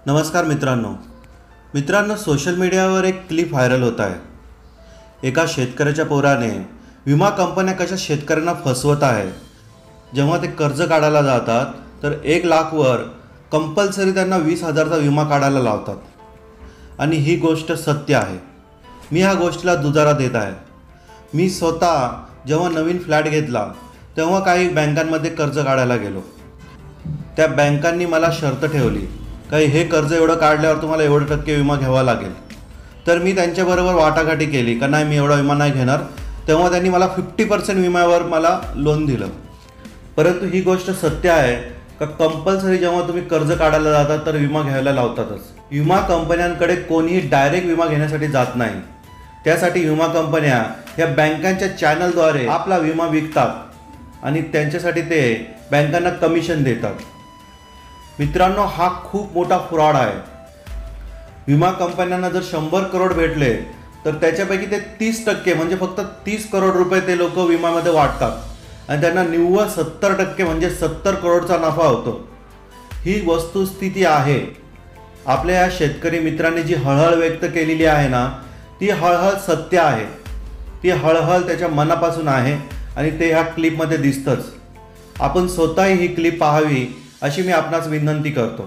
नमस्कार मित्रांनो, सोशल मीडियावर एक क्लिप व्हायरल होत आहे। एका शेतकऱ्याच्या पोराने विमा कंपन्या कशा शेतकऱ्यांना फसवत आहे। जेव्हा ते कर्ज काढायला जातात तर 1 लाखवर कंपल्सरी त्यांना 20,000चा विमा काढायला लावतात आणि ही गोष्ट सत्य आहे। मी ह्या गोष्टीला दुजारा देत आहे। मी स्वतः जेव्हा नवीन फ्लॅट घेतला तेव्हा काही बँकांमध्ये कर्ज काढायला गेलो। त्या बँकांनी मला शर्त ठेवली काही हे कर्ज एवढं काढल्यावर तुम्हाला एवढे टक्के विमा घ्यावा लागेल। तर मी त्यांच्याबरोबर वाटाघाटी केली का नाही मी एवढा विमा नाही घेणार। तेव्हा त्यांनी मला 50% विम्यावर मला लोन दिलं। परंतु ही गोष्ट सत्य आहे का कंपल्सरी जेव्हा तुम्ही कर्ज काढायला जाता तर विमा घ्यायला लावतातच। विमा कंपन्यांकडे कोणीही डायरेक्ट विमा घेण्यासाठी जात नाही। त्यासाठी विमा कंपन्या ह्या बँकांच्या चॅनलद्वारे आपला विमा विकतात आणि त्यांच्यासाठी ते बँकांना कमिशन देतात। मित्रांनो, हा खूप मोठा फ्रॉड आहे। विमा कंपन्यांना जर 100 करोड भेटले तर त्याच्यापैकी ते 30% म्हणजे फक्त 30 करोड रुपये ते लोक विम्यामध्ये वाटतात आणि त्यांना निव्वळ 70% म्हणजे 70 करोडचा नफा होतो। ही वस्तुस्थिती आहे। आपल्या या शेतकरी मित्रांनी जी हळहळ व्यक्त केलेली आहे ना, ती हळहळ सत्य आहे। ती हळहळ त्याच्या मनापासून आहे आणि ते ह्या क्लिपमध्ये दिसतंच। आपण स्वतःही ही क्लिप पाहावी अशी मी आपणास विनंती करतो।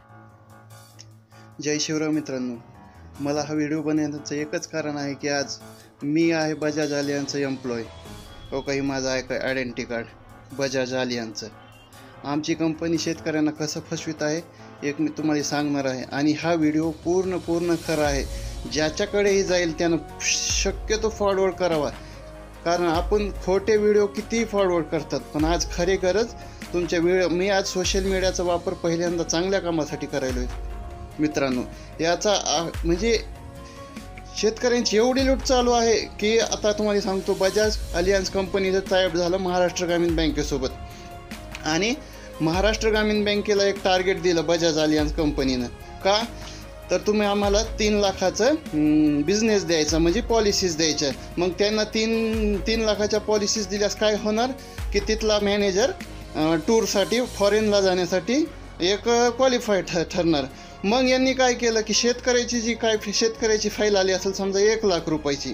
जय शिवराय मित्रांनो, मला हा व्हिडिओ बनवण्याचं एकच कारण आहे की आज मी आहे बजाज अलियन्सचं एम्प्लॉय। काही माझं आहे का आयडेंटिटी कार्ड बजाज अलियन्सचं। आमची कंपनी शेतकऱ्यांना कसं फसवित आहे एक मी तुम्हाला सांगणार आहे आणि हा व्हिडिओ पूर्ण खरा आहे। ज्याच्याकडेही जाईल त्यानं शक्यतो फॉरवर्ड करावा, कारण आपण खोटे व्हिडिओ कितीही फॉरवर्ड करतात पण आज खरी गरज तुमच्या मी आज सोशल मीडियाचा वापर पहिल्यांदा चांगल्या कामासाठी करायलो आहे मित्रांनो। याचा म्हणजे शेतकऱ्यांची एवढी लूट चालू आहे की आता तुम्हाला सांगतो, बजाज अलियन्स कंपनीचं टायअप झालं महाराष्ट्र ग्रामीण बँकेसोबत आणि महाराष्ट्र ग्रामीण बँकेला एक टार्गेट दिलं बजाज अलियन्स कंपनीनं। का तर तुम्ही आम्हाला 3 लाखाचं बिझनेस द्यायचा म्हणजे पॉलिसीज द्यायच्या। मग त्यांना 3 लाखाच्या पॉलिसीज दिल्यास काय होणार की तिथला मॅनेजर टूरसाठी फॉरेनला जाण्यासाठी एक क्वालिफाईड ठरणार। मग यांनी काय केलं की शेतकऱ्याची फाईल आली असेल समजा 1 लाख रुपयाची,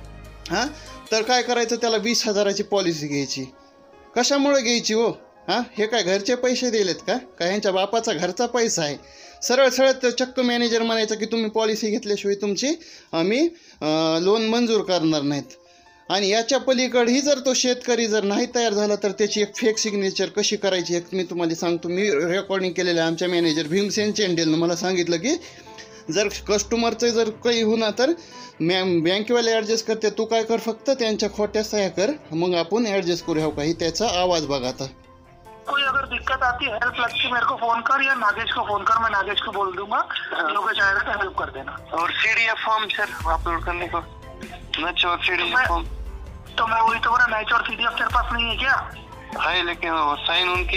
तर काय करायचं त्याला 20,000ची पॉलिसी घ्यायची। कशामुळे घ्यायची हो? हे काय घरचे पैसे दिलेत का ह्यांच्या बापाचा घरचा पैसा आहे? सरळ चक्क मॅनेजर म्हणायचं की तुम्ही पॉलिसी घेतल्याशिवाय तुमची आम्ही लोन मंजूर करणार नाहीत। आणि याच्या पलीकडेही जर तो शेतकरी जर नाही तयार झाला तर त्याची एक फेक सिग्नेचर कशी करायची एक मी तुम्हाला सांगतो। मी रेकॉर्डिंग केलेलं आहे। आमच्या मॅनेजर भीमसेन चेंडेलनं मला सांगितलं की जर कस्टमरचं जर काही होणार तर बँकेवाले ॲडजस्ट करते, तू काय कर फक्त त्यांच्या खोट्या सह्या कर, मग आपण ॲडजस्ट करू। काही त्याचा आवाज बघा। आता कोई अगर दिक्कत आती है हेल्प लगती मेरे को फोन कर या नागेश को फोन कर, मैं नागेश को बोल दूंगा लोग चाहे तो हेल्प कर देना। और सीडीएफ फॉर्म सर अपलोड करने को मैच और सीडीएफ फॉर्म तो मैं वही तो बोला मैच और सीडीएफ तेरे पास नहीं है क्या? है लेकिन वो साइन उनकी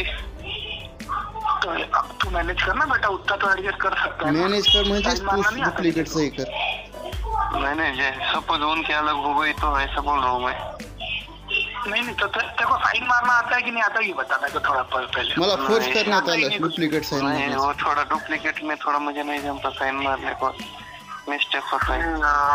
तो अब तू मैनेज करना बेटा, उतना तो एडजस्ट कर सकता है। मैनेज कर म्हणजे तू डुप्लीकेट सही कर। मैनेज है सपोज उनके अलग हो गई तो ऐसा बोल रहा हूँ मैं। नहीं तो तेरे को साइन मारना आता है कि नहीं आता ये बता मेरे को थोड़ा पहले। मला फोर्स करण्यात आलं डुप्लीकेट साइन नहीं, वो थोड़ा डुप्लीकेट में थोड़ा मुझे नहीं जमता साइन मारने को, मिस्टेक होता है।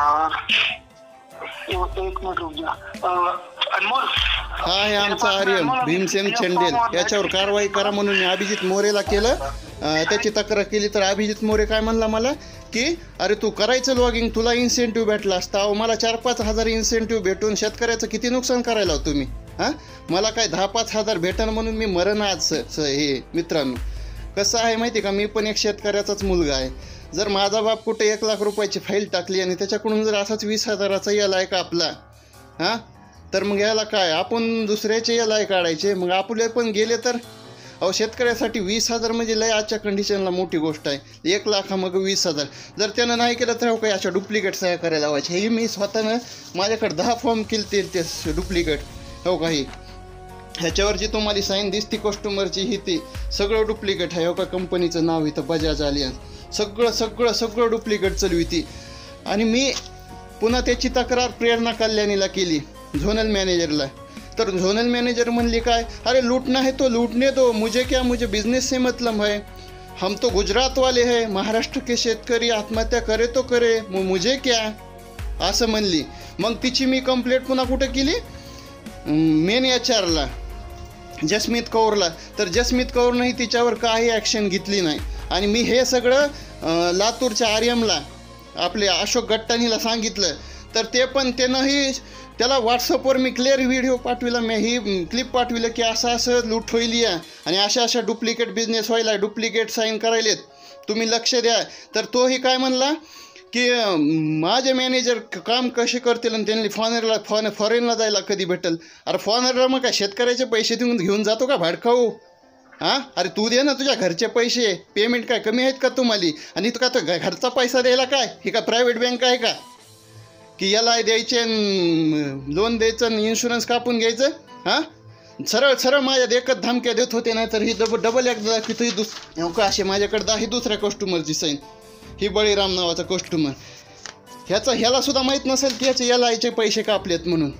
एक मिनट रुक जा अनमोल। हा आहे आमचा आर्यन भीमसेन चेंडेल। याच्यावर कारवाई करा म्हणून मी अभिजित मोरेला केलं, त्याची तक्रार केली तर अभिजित मोरे काय म्हणला मला की अरे तू करायचं लॉगिंग, तुला इन्सेंटिव्ह भेटला असता। मला 4-5 हजार इन्सेंटिव्ह भेटून शेतकऱ्याचं किती नुकसान करायला तुम्ही? मला काय 10-5 हजार भेटन म्हणून मी मरण आज हे मित्रांनो। कसं आहे माहिती का, मी पण एक शेतकऱ्याचाच मुलगा आहे। जर माझा बाप कुठे 1 लाख रुपयाची फाईल टाकली आणि त्याच्याकडून जर असाच 20,000चा यालाय का आपला तर मग याला काय आपण दुसऱ्याचे यालाय काढायचे? मग आपले पण गेले तर शेतकऱ्यासाठी 20,000 म्हणजे लय आजच्या कंडिशनला मोठी गोष्ट आहे। 1 लाख मग 20,000 जर त्यानं नाही केलं तर काही अशा डुप्लिकेट सह्या करायला लावायचे। हे मी स्वतःनं माझ्याकडे 10 फॉर्म केले ते डुप्लिकेट काही ह्याच्यावरची तुम्हाला साईन दिसती कस्टमरची ही ती सगळं डुप्लिकेट आहे। का कंपनीचं नाव इथं बजाज अलियन्स सगळं डुप्लिकेट चालविती। आणि मी पुन्हा त्याची तक्रार प्रेरणा कल्याणीला केली झोनल मॅनेजरला। तर झोनल मैनेजर म्हणली काय, अरे लूटना है तो लूटने दो, मुझे क्या, मुझे बिजनेस से मतलब है। हम तो गुजरात वाले हैं, महाराष्ट्र के शेतकरी आत्महत्या करे तो करे, मुझे क्या, असं म्हणली. मग तिची मी कंप्लेंट पुन्हा कुठे केली, मेन HR ला, जसमीत कौरला. तर जसमीत कौरनंही तिच्यावर काही ॲक्शन घेतली नाही. आणि मी हे सगळं लातूरच्या RMला आपले अशोक गट्टानीला सांगितलं, तर ते पण त्यानंही त्याला व्हॉट्सअपवर मी क्लिअर व्हिडिओ पाठविला, मी ही क्लिप पाठविलं की असं लूट होईल आणि अशा डुप्लिकेट बिझनेस व्हायला, डुप्लिकेट साईन करायलेत, तुम्ही लक्ष द्या. तर तोही काय म्हणला की माझे मॅनेजर काम कसे करतील आणि त्यांनी फॉरेनला जायला कधी भेटेल. अरे फॉरेनला मग काय शेतकऱ्याचे पैसे देऊन घेऊन जातो का भाडखाऊ? हां, अरे तू दे ना तुझ्या घरचे पैसे, पेमेंट काय कमी आहेत का तुम्हाला? आणि तू का तो घरचा पैसा द्यायला काय, हे का प्रायव्हेट बँक आहे का की याला द्यायचे, लोन द्यायचं आणि इन्शुरन्स कापून घ्यायचं? हां, सरळ माझ्या देखत धमक्या देत होते. नाही तर ही डबल एकदा की तुझी का असे माझ्याकडं ही दुसऱ्या कस्टमरची साईन, ही बळीराम नावाचा कस्टमर, ह्याला सुद्धा माहीत नसेल की याचे LIचे पैसे कापलेत म्हणून.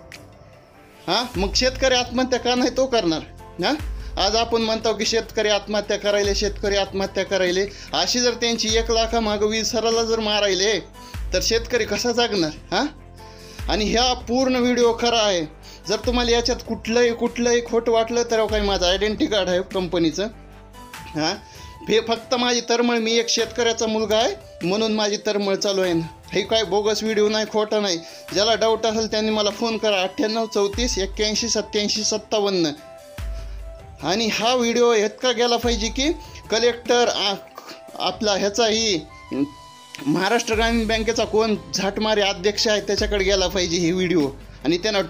हां, मग शेतकरी आत्महत्या का नाही तो करणार? हां, आज आपण म्हणतो की शेतकरी आत्महत्या करायले, अशी जर त्यांची 1 लाखामागं 20 सरला जर मारायले तर शेतकरी कसा जागणार? हां, आणि ह्या पूर्ण व्हिडिओ खरा आहे. जर तुम्हाला याच्यात कुठलंही खोटं वाटलं तर काही माझं आयडेंटिटी कार्ड आहे कंपनीचं. हां, हे फक्त माझी तरमळ, मी एक शेतकऱ्याचा मुलगा आहे म्हणून माझी तरमळ चालू आहे. हे काय बोगस व्हिडिओ नाही, खोटा नाही. ज्याला डाऊट असेल त्यांनी मला फोन करा 98 34 81 87 57. आणि हा व्हिडिओ इतका गेला पाहिजे की कलेक्टर आपला ह्याचाही महाराष्ट्र ग्रामीण बँकेचा कोण झाटमारे अध्यक्ष आहे त्याच्याकडे गेला पाहिजे ही व्हिडिओ. आणि त्यानं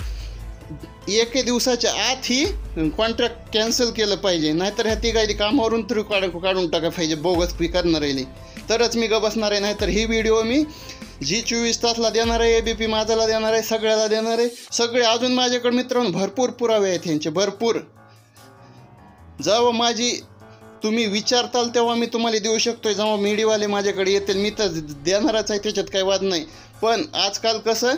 1 दिवसाच्या आत ही कॉन्ट्रॅक्ट कॅन्सल केलं पाहिजे. नाहीतर ह्या तिघांनी कामावरून तरी काढून टाका पाहिजे बोगस करणार आहे, तरच मी बसणार आहे. नाहीतर ही व्हिडिओ मी G24 तासला देणार आहे, ABP माझाला देणार आहे, सगळ्याला देणार आहे. सगळे अजून माझ्याकडे मित्रांनो भरपूर पुरावे आहेत ह्यांचे, भरपूर. जेव्हा तुम्ही विचारताल तेव्हा मी तुम्हाला देऊ शकतोय. जेव्हा मीडियावाले माझ्याकडे येतील मी तर देणारच आहे, त्याच्यात काही वाद नाही. पण आजकाल कसं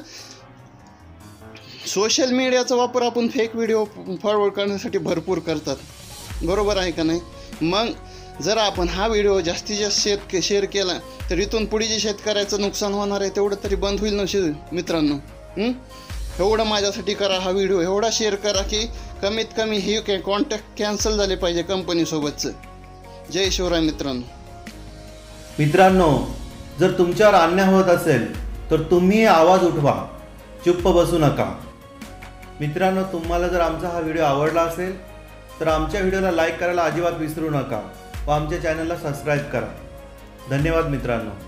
सोशल मीडियाचा वापर आपण फेक व्हिडिओ फॉरवर्ड करण्यासाठी भरपूर करतात, बरोबर आहे का नाही? मग जर आपण हा व्हिडिओ जास्तीत जास्त शेअर केला तर इथून पुढे जे शेतकऱ्याचं नुकसान होणार आहे तेवढं तरी बंद होईल ना मित्रांनो. एवढं माझ्यासाठी करा, हा व्हिडिओ एवढा शेअर करा की कमीत कमी ही कॉन्टॅक्ट कॅन्सल झाले पाहिजे कंपनीसोबतचं. जय शिवराय मित्रांनो, जर तुमच्यावर अन्याय होत असेल तर तुम्ही आवाज उठवा, चुप्प बसू नका. मित्रांनो, तुम्हाला जर आमचा हा व्हिडिओ आवडला असेल तर आमच्या व्हिडिओला लाईक करायला अजिबात विसरू नका व आमच्या चॅनलला सबस्क्राईब करा. धन्यवाद मित्रांनो.